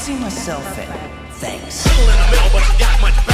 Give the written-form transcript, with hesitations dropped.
see myself in. Thanks. Middle in the middle, but you got much better.